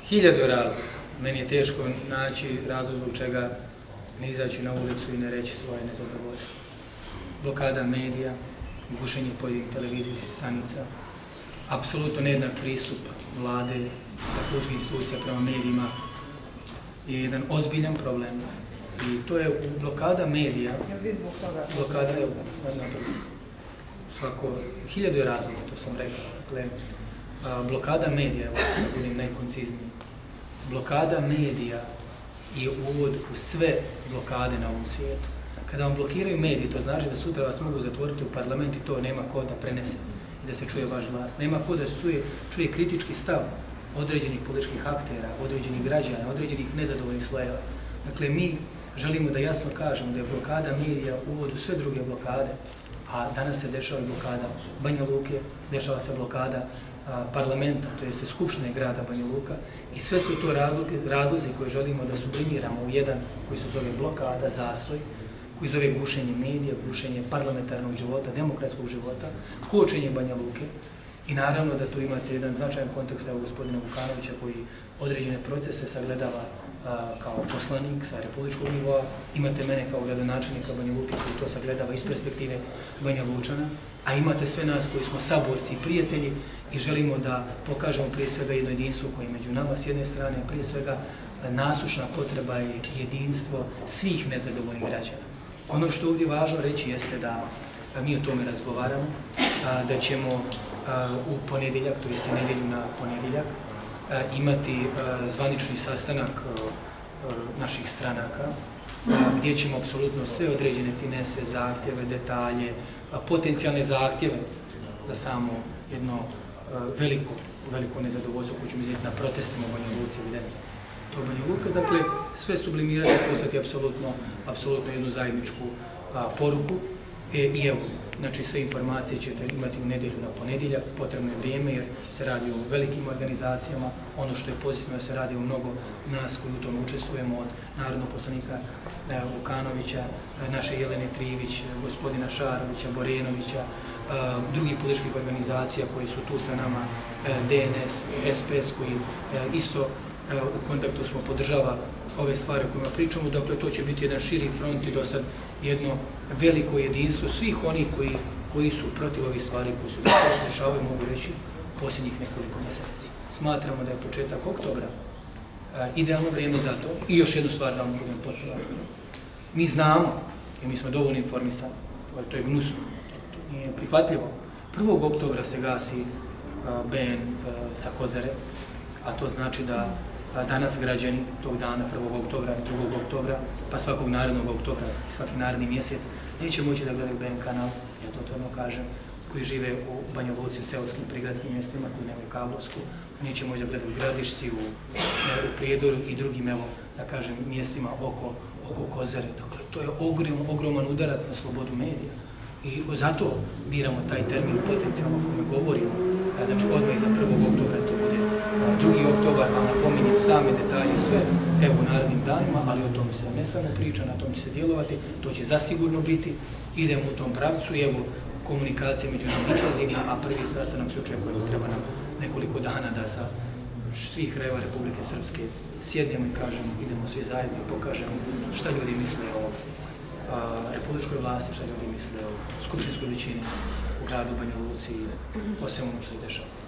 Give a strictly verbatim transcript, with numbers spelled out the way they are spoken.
Hiljadu razloga. Meni je teško naći razlog zbog čega ne izaći na ulicu i ne reći svoje nezadovoljstvo. Blokada medija, gušenje pojedinih televizijskih stanica, apsolutno nejednak pristup vlade, također institucija prema medijima je jedan ozbiljan problem. I to je blokada medija, blokada je svako, hiljadu je razloga, to sam rekao. Dakle, blokada medija, da budem najkoncizniji, blokada medija je uvod u sve blokade na ovom svijetu. Kada vam blokiraju mediji, to znači da sutra vas mogu zatvoriti u parlament i to nema ko da prenese i da se čuje vaš glas. Nema ko da se čuje, čuje kritički stav određenih političkih aktera, određenih građana, određenih nezadovoljnih slojeva. Dakle, mi želimo da jasno kažemo da je blokada medija uvod u sve druge blokade, a danas se dešava blokada Banja Luke, dešava se blokada a, parlamenta, to je se Skupštine grada Banja Luka, i sve su to razlozi, razlozi koje želimo da sublimiramo u jedan koji se zove blokada, zastoj, koji zove gušenje medija, gušenje parlamentarnog života, demokratskog života, kočenje Banja Luke. I naravno da tu imate jedan značajan kontekst evo gospodina Vukanovića koji određene procese sagledava a, kao poslanik sa republičkog nivoa. Imate mene kao gradonačelnika Banja Luke koji to sagledava iz perspektive Banja Lučana, a imate sve nas koji smo saborci i prijatelji i želimo da pokažemo prije svega jedno jedinstvo koje je među nama s jedne strane, prije svega nasušna potreba je jedinstvo svih nezadovoljnih građana. Ono što je ovdje važno reći jeste da mi o tome razgovaramo, da ćemo u ponedjeljak, to jeste nedjelju na ponedjeljak, imati zvanični sastanak naših stranaka, gdje ćemo apsolutno sve određene finese, zahtjeve, detalje, potencijalne zahtjeve za samo jedno veliko, veliko nezadovoljstvo koje ćemo izdjeti na protestima u Banja Luci, evidentno. To Banja Luka, dakle, sve sublimirati i poslati apsolutno, apsolutno jednu zajedničku a, poruku. E, I evo, znači sve informacije ćete imati u nedjelju na ponedjeljak, potrebno je vrijeme jer se radi o velikim organizacijama, ono što je pozitivno je se radi o mnogo nas koji u tome učestvujemo, od narodnog poslanika e, Vukanovića, e, naše Jelene Trivić, gospodina Šarovića, Borenovića, e, drugih političkih organizacija koji su tu sa nama, e, D N S, S P S koji e, isto u kontaktu smo podržava ove stvari o kojima pričamo, dakle to će biti jedan širi front i do sad jedno veliko jedinstvo svih onih koji, koji su protiv ovih stvari koji su dešavaju, mogu reći, posljednjih nekoliko mjeseci. Smatramo da je početak oktobra a, idealno vrijeme za to. I još jednu stvar da vam budem potpuno. Mi znamo, i mi smo dovoljno informisani, to je gnusno, to nije prihvatljivo. prvog oktobra se gasi a, B N a, sa Kozare, a to znači da danas građani tog dana, prvog oktobra, drugog oktobra, pa svakog narednog oktobra i svaki naredni mjesec neće moći da gledaju B N kanal, ja to otvoreno kažem, koji žive u Banja Luci, u seoskim prigradskim mjestima, koji nemaju kablovsku, neće moći da gledaju u Gradišci, u, u Prijedoru i drugim, evo, da kažem, mjestima oko, oko Kozare. Dakle, to je ogrom, ogroman udarac na slobodu medija. I zato biramo taj termin potencijalno o kome govorimo, znači odmah iza prvog oktobra to bude drugi oktobar, a napominjem same detalje sve evo u narednim danima, ali o tome se ne samo priča, na tom će se djelovati, to će zasigurno biti, idemo u tom pravcu i evo komunikacija među nama intenzivna, a prvi sastanak se očekuje, treba nam nekoliko dana da sa svih krajeva Republike Srpske sjednemo i kažemo, idemo svi zajedno i pokažemo šta ljudi misle o republičkoj vlasti, šta ljudi misle o skupštinskoj većini u gradu Banja Luci i o svemu što se dešava.